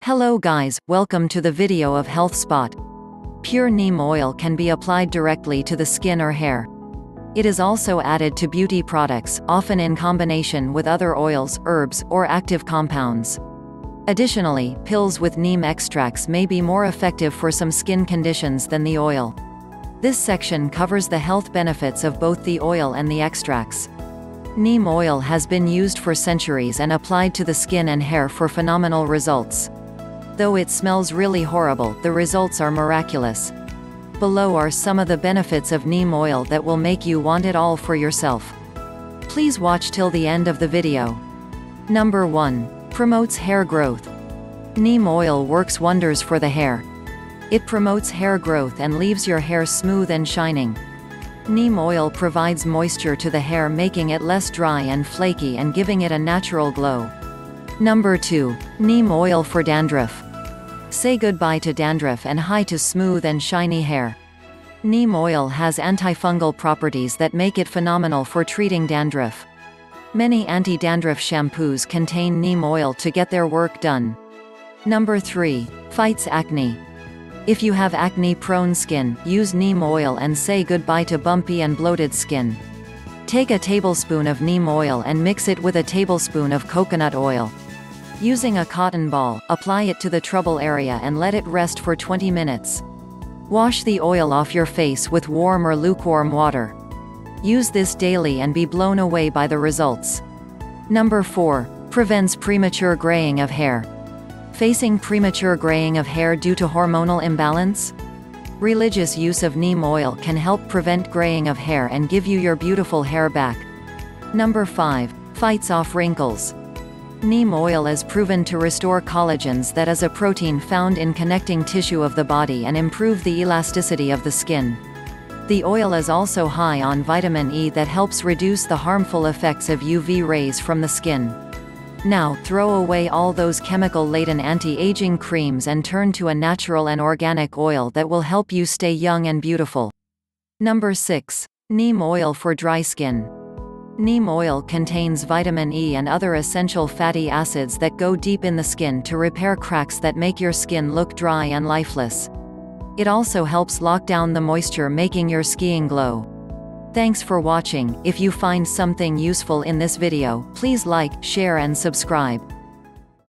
Hello guys, welcome to the video of Health Spot. Pure neem oil can be applied directly to the skin or hair. It is also added to beauty products, often in combination with other oils, herbs, or active compounds. Additionally, pills with neem extracts may be more effective for some skin conditions than the oil. This section covers the health benefits of both the oil and the extracts. Neem oil has been used for centuries and applied to the skin and hair for phenomenal results. Though it smells really horrible, the results are miraculous. Below are some of the benefits of neem oil that will make you want it all for yourself. Please watch till the end of the video. Number 1. Promotes hair growth. Neem oil works wonders for the hair. It promotes hair growth and leaves your hair smooth and shining. Neem oil provides moisture to the hair, making it less dry and flaky and giving it a natural glow. Number 2. Neem oil for dandruff. Say goodbye to dandruff and hi to smooth and shiny hair. Neem oil has antifungal properties that make it phenomenal for treating dandruff. Many anti-dandruff shampoos contain neem oil to get their work done. Number 3. Fights acne. If you have acne-prone skin, use neem oil and say goodbye to bumpy and bloated skin. Take a tablespoon of neem oil and mix it with a tablespoon of coconut oil. Using a cotton ball, apply it to the trouble area and let it rest for 20 minutes. Wash the oil off your face with warm or lukewarm water. Use this daily and be blown away by the results. Number 4. Prevents premature graying of hair. Facing premature graying of hair due to hormonal imbalance? Religious use of neem oil can help prevent graying of hair and give you your beautiful hair back. Number 5. Fights off wrinkles. Neem oil is proven to restore collagens, that is a protein found in connecting tissue of the body, and improve the elasticity of the skin. The oil is also high on vitamin E that helps reduce the harmful effects of UV rays from the skin. Now, throw away all those chemical-laden anti-aging creams and turn to a natural and organic oil that will help you stay young and beautiful. Number 6. Neem oil for dry skin. Neem oil contains vitamin E and other essential fatty acids that go deep in the skin to repair cracks that make your skin look dry and lifeless. It also helps lock down the moisture, making your skin glow. Thanks for watching. If you find something useful in this video, please like, share and subscribe.